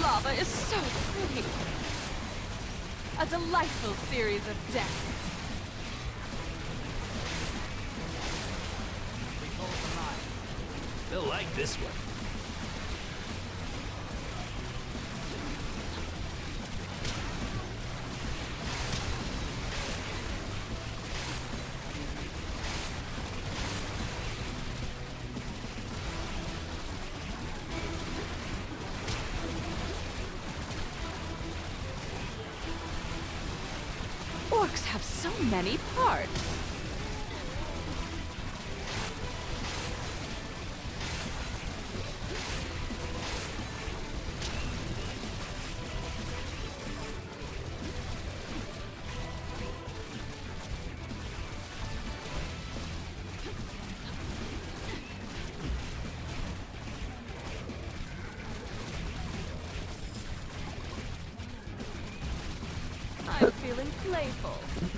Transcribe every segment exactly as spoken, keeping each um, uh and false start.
lava is so pretty. A delightful series of deaths. They'll like this one. Orcs have so many parts. I'm feeling playful.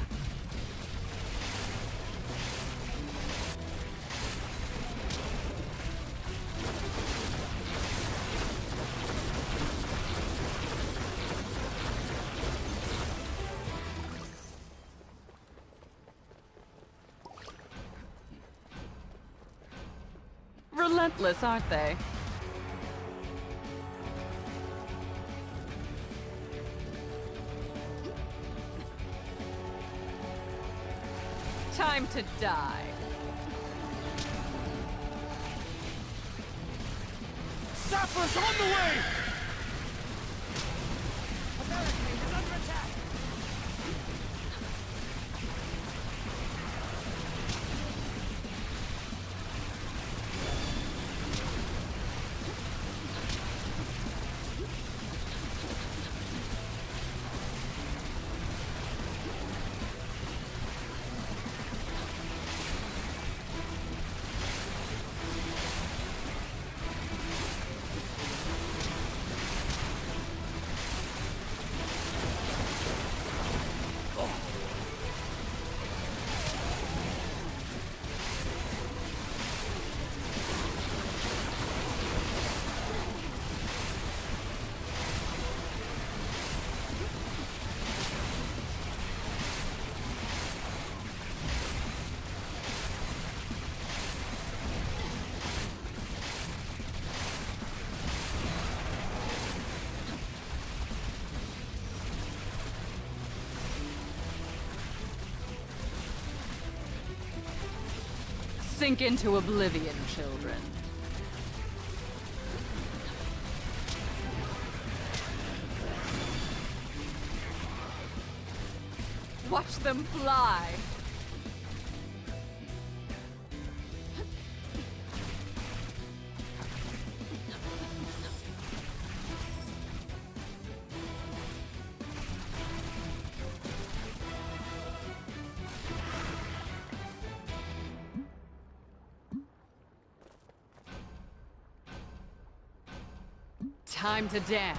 Relentless, aren't they? Time to die. Sappers on the way! The barricade is under attack! Sink into oblivion, children. Watch them fly. Time to dance.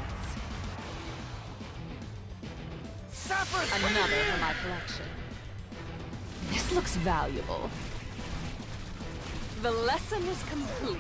Sappers, Another for my collection. This looks valuable. The lesson is complete.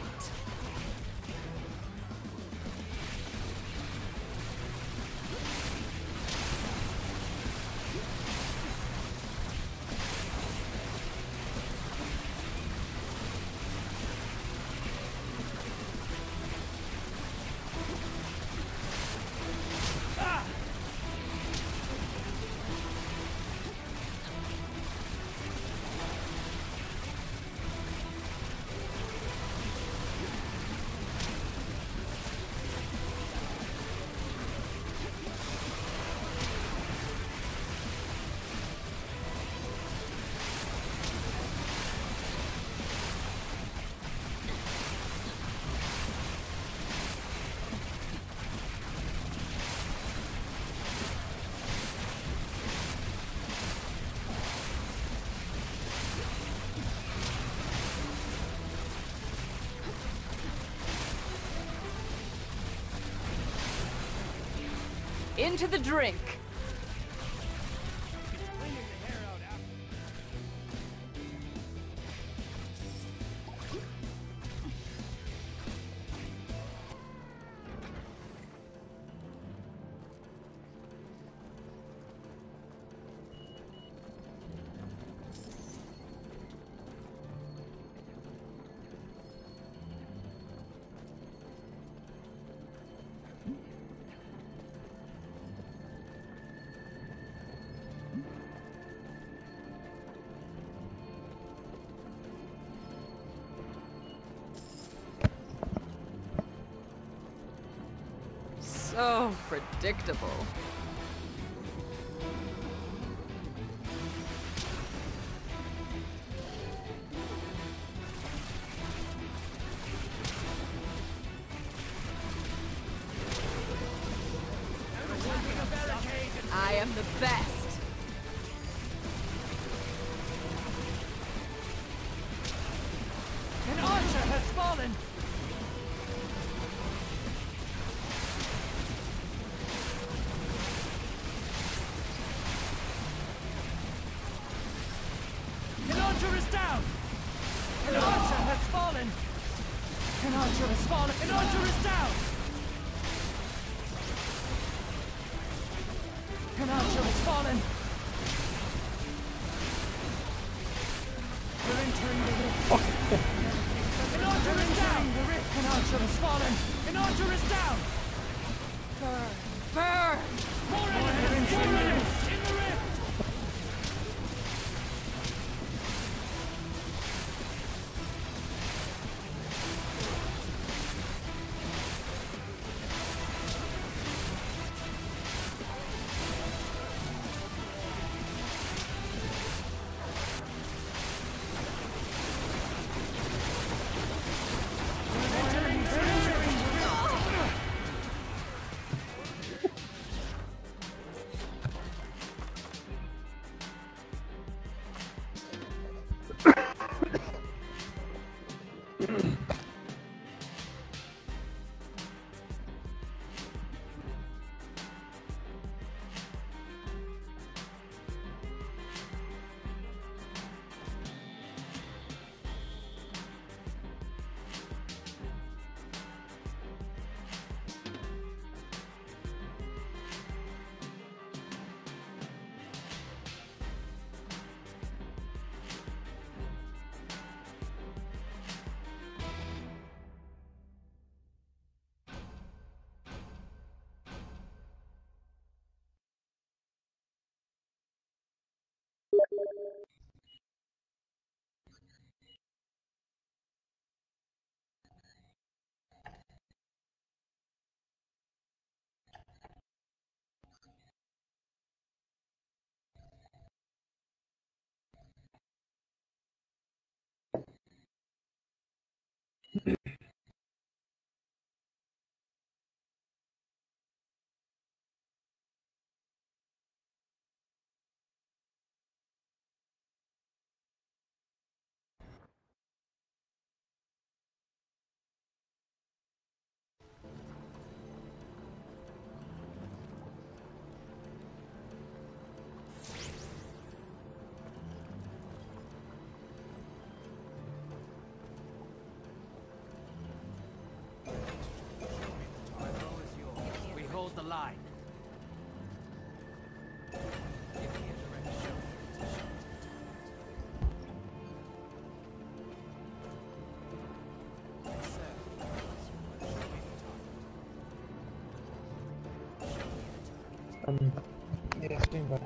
Into the drink. So predictable. I am the best. An archer has fallen! An archer is down! An archer has fallen! An archer has fallen! An archer is down! An archer has fallen! We're entering the rift. An archer is down! The rift. An archer has fallen! An archer is down! Burn! Burn! More enemies! More enemies! In the rift! The line. Um, yeah, doing better.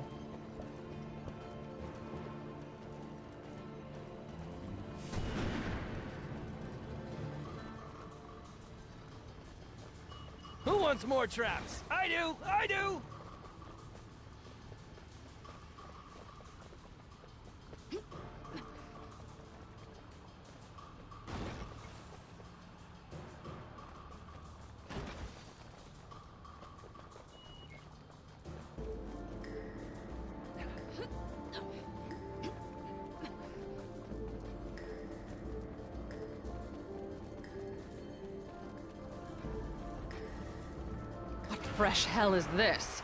Who wants more traps? I do! I do! Fresh hell is this?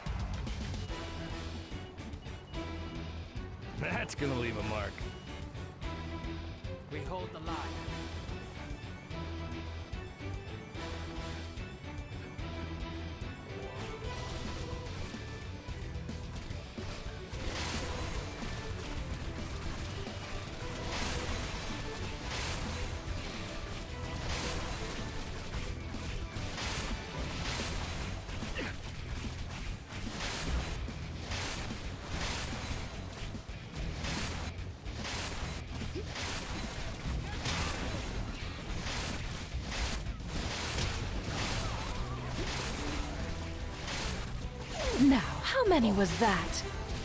That's gonna leave a mark. We hold the line. How many was that?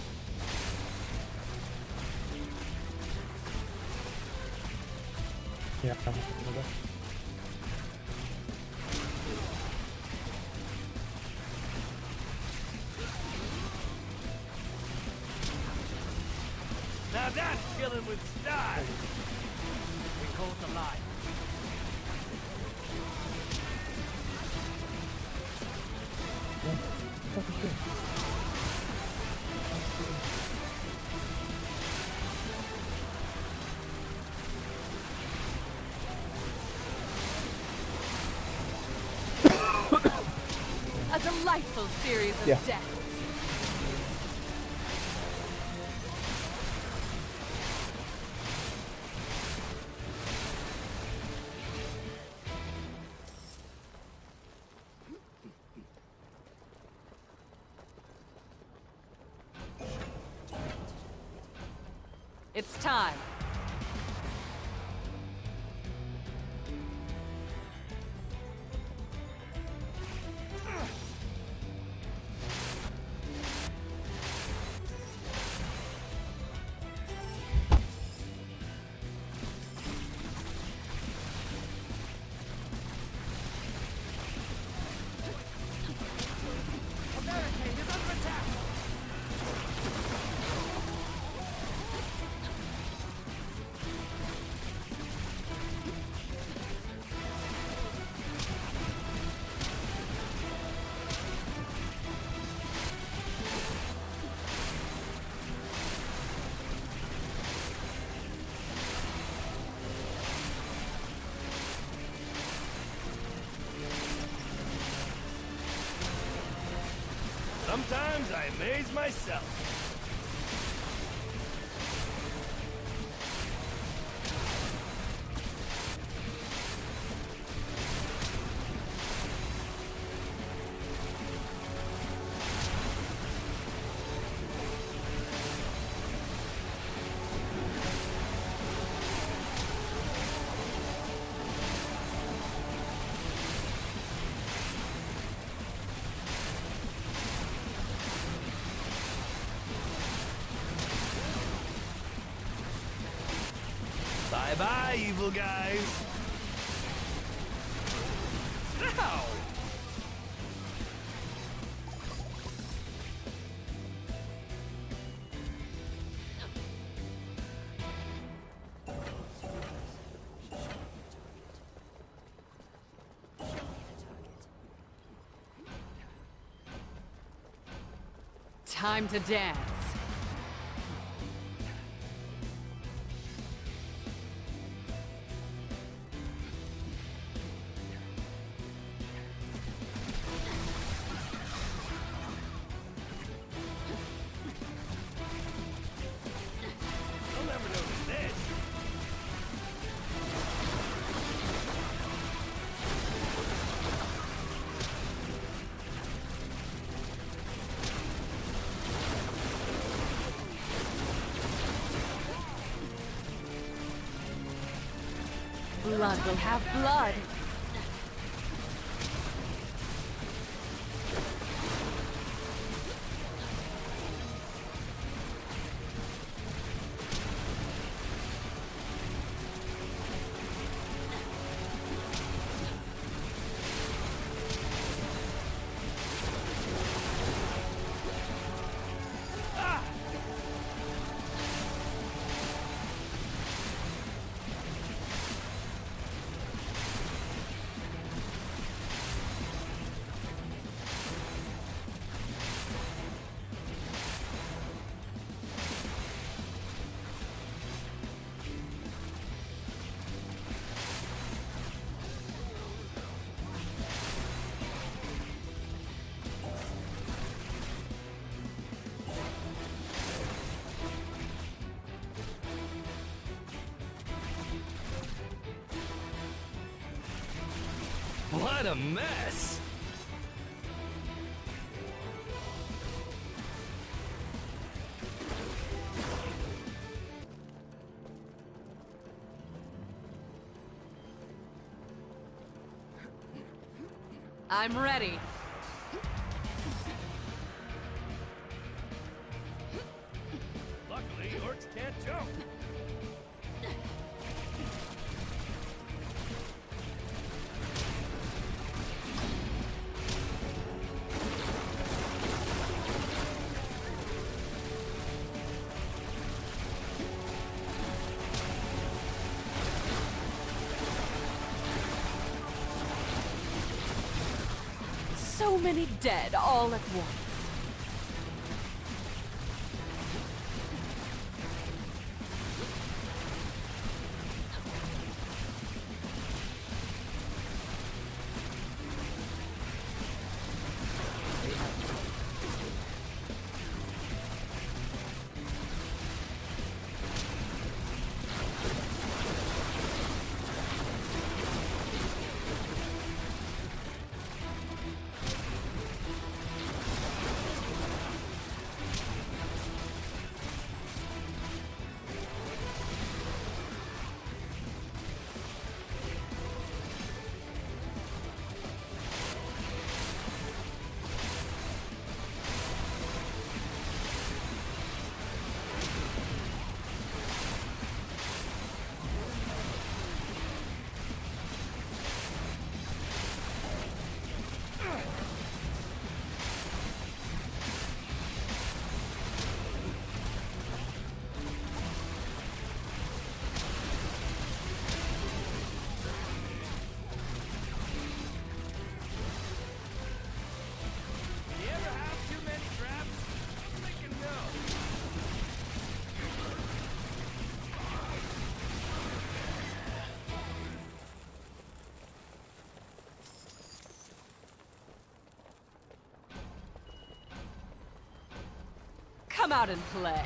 Yeah, I'm gonna go. Now that's killing with style. We call the line. Yeah, fucking shit. A delightful series of Yeah. deaths. It's time. A barricade is under attack. Sometimes I amaze myself. Bye-bye, evil guys. Ow! Time to dance. You'll never notice this. Blood will have blood. What a mess! I'm ready. Can't jump! So many dead all at once. Come out and play.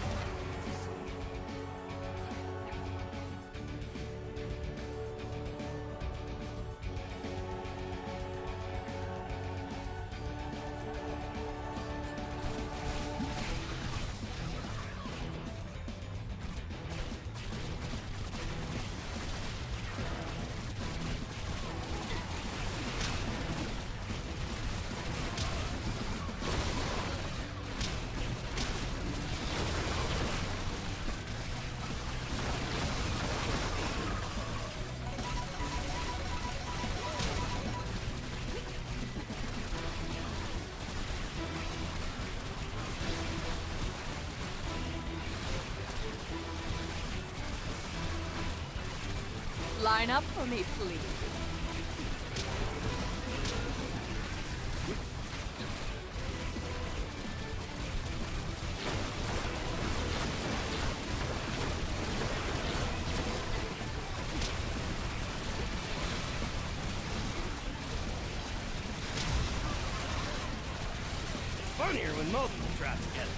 Line up for me, please. Funnier when multiple traps together.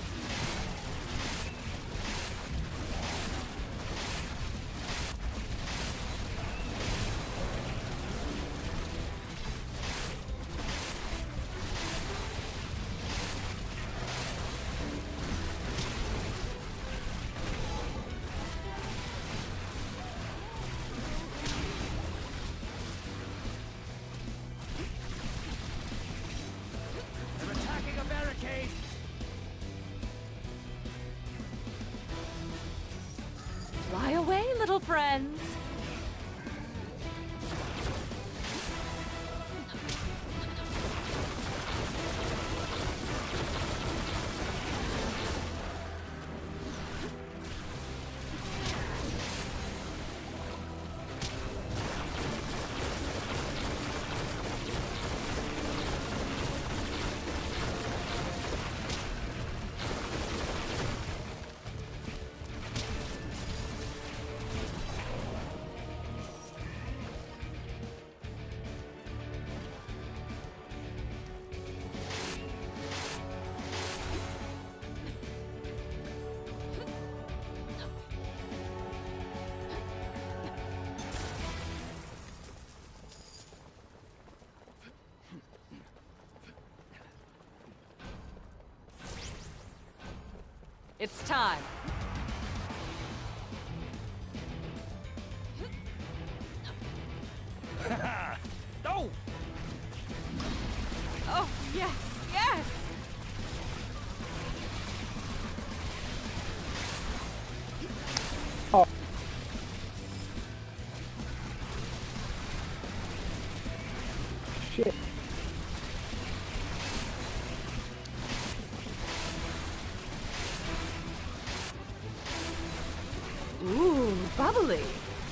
They're attacking a barricade! Fly away, little friends. It's time. No! Oh, yes, yes! shit. Ooh, bubbly.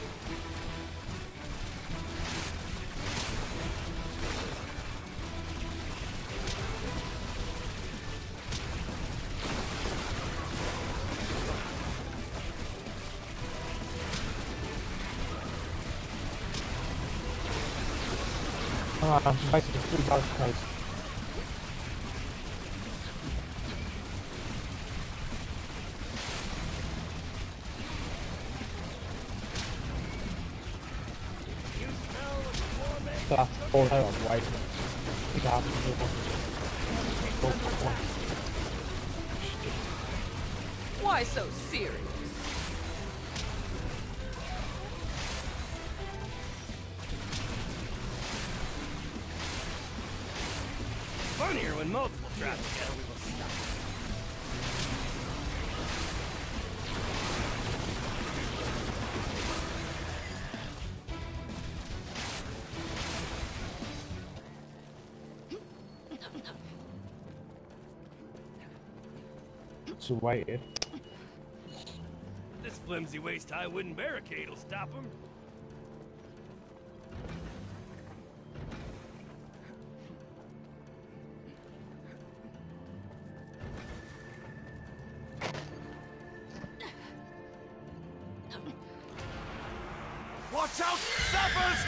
Ah, I'm basically three dark cards. That's all out on white. Pick up the Why so serious? Funnier when multiple trap together, we will stop. to waiting. This flimsy waist-high wooden barricade will stop him. Watch out, sappers!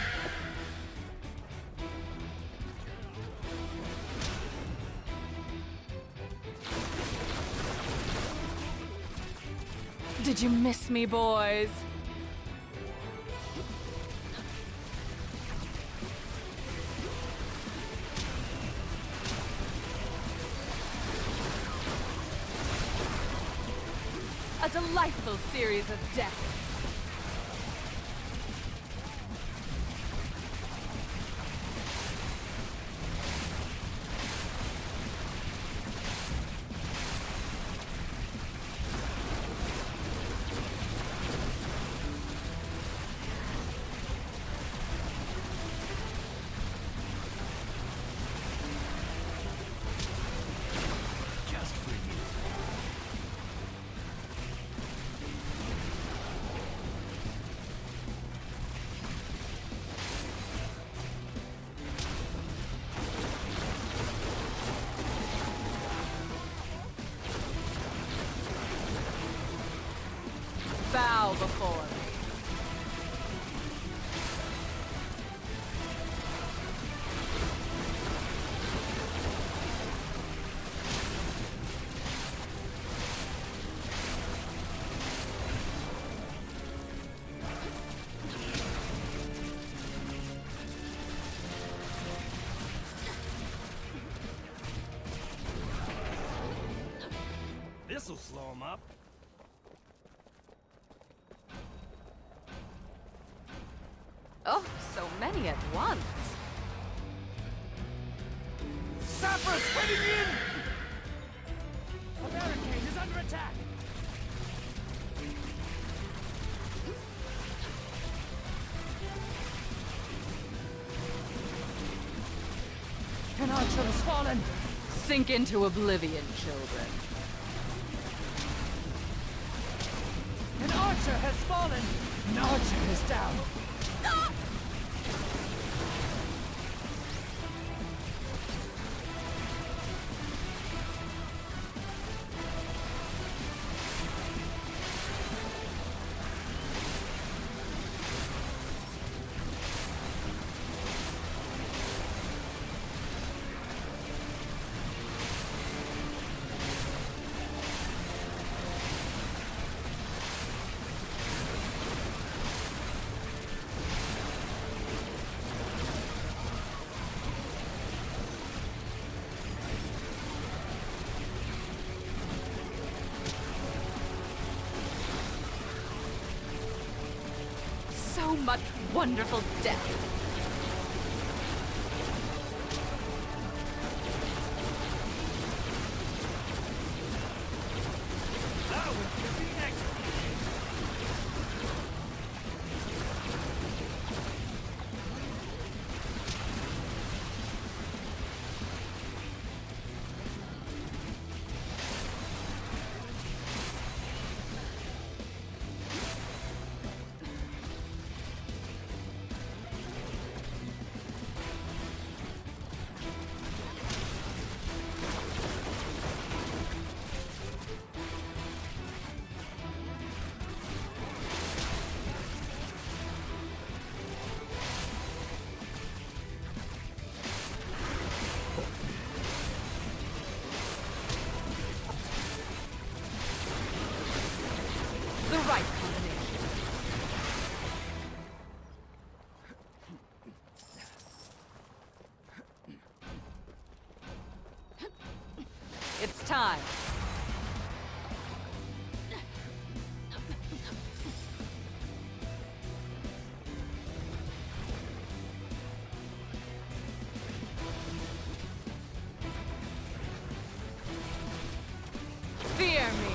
Did you miss me, boys? A delightful series of deaths. Just for you. Bow before me. This'll slow him up. Oh, so many at once. Sappers heading in! The barricade is under attack! An archer has fallen! Sink into oblivion, children. An archer has fallen! An archer is down! So much wonderful death. That was gonna be executed! time. Fear me.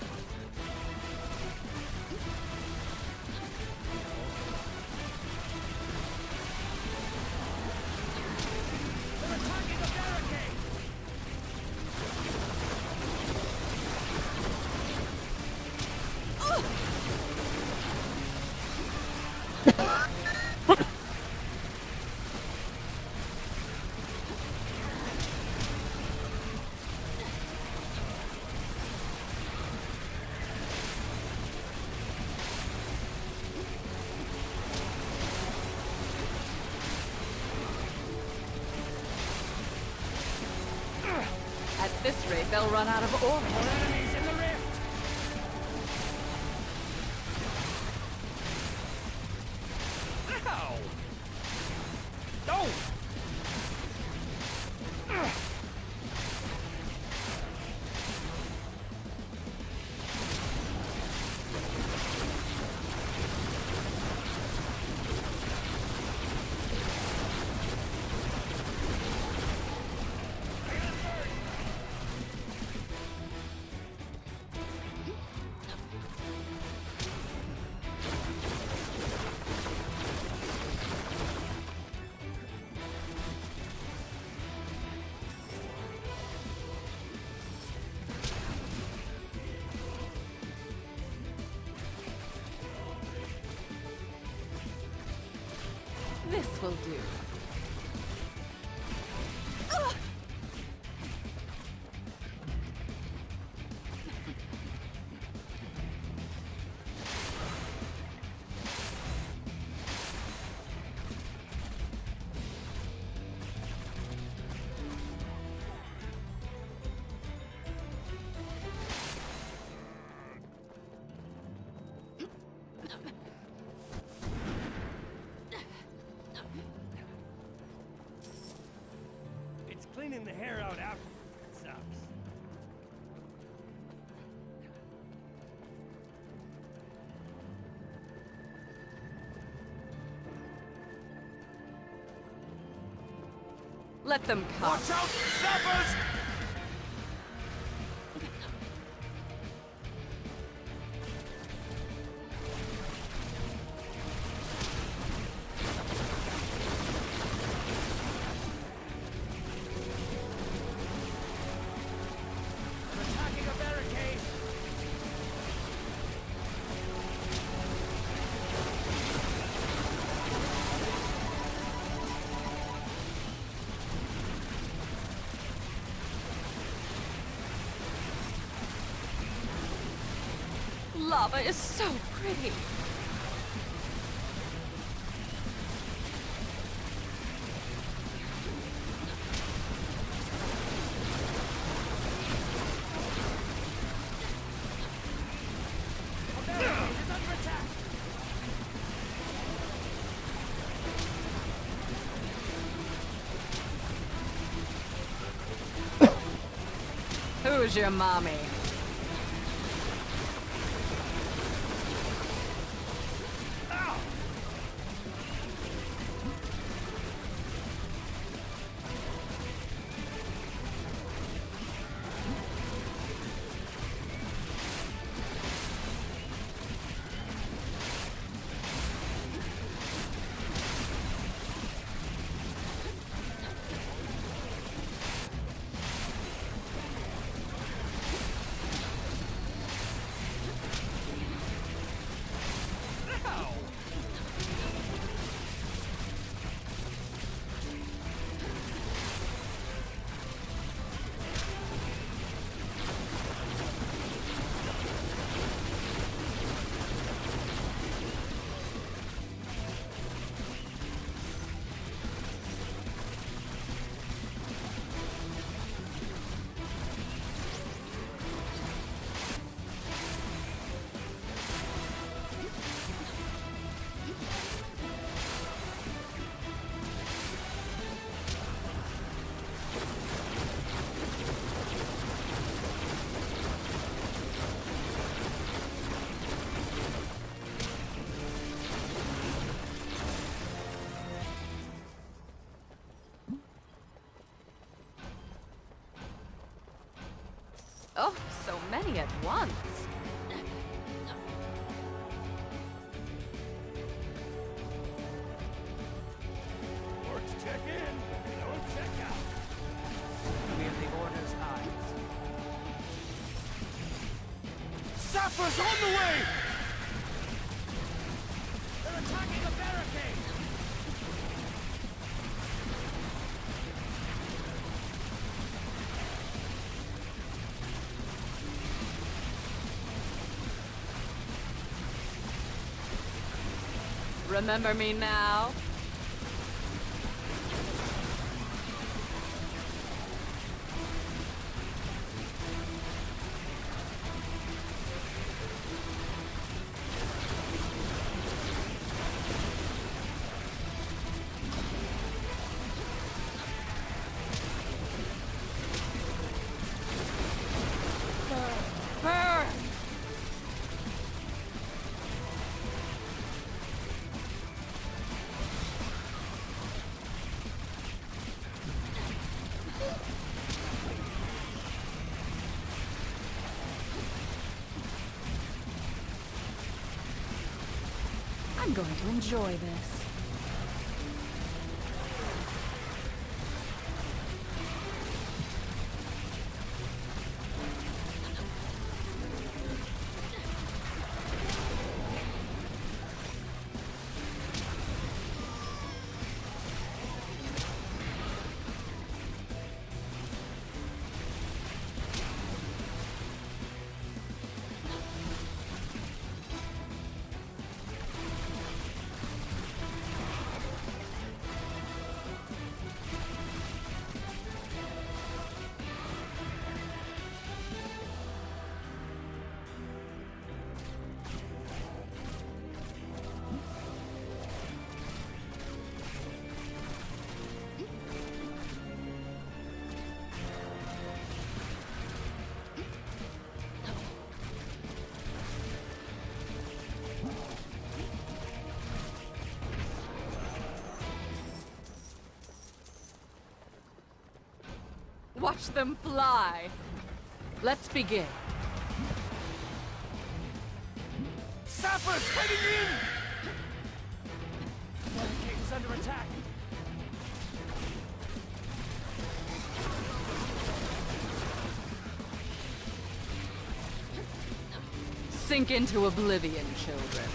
They're attacking the barricade! At this rate, they'll run out of ore. More enemies in the rift! Ow! No! This will do. It's cleaning the hair out after. It sucks. Let them come. Watch out, sappers! They're attacking a barricade! Lava is so pretty. A barricade is under attack! Who's your mommy? Ow! at once. Orcs check in, don't check out. We're the Order's eyes. Sappers on the way! They're attacking the barricade! Remember me now? Burn! I'm going to enjoy this. Watch them fly. Let's begin. Sappers heading in! Barricade is under attack. Sink into oblivion, children.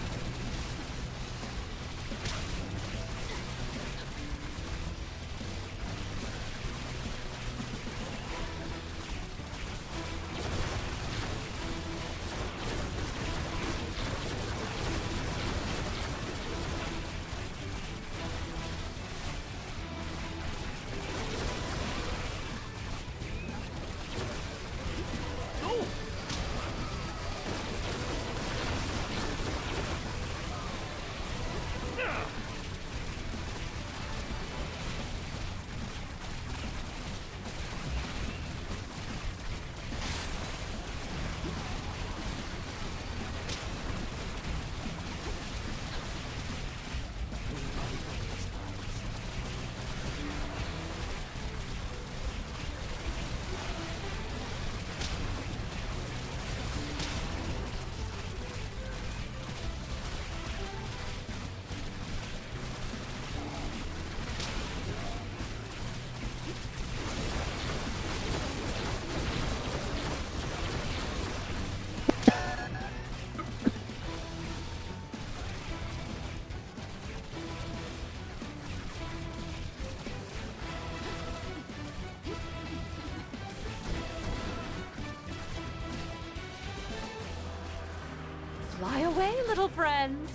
Fly away, little friends.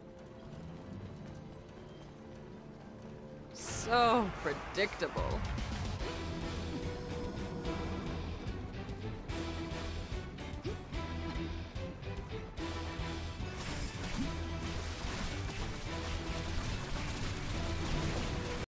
So predictable.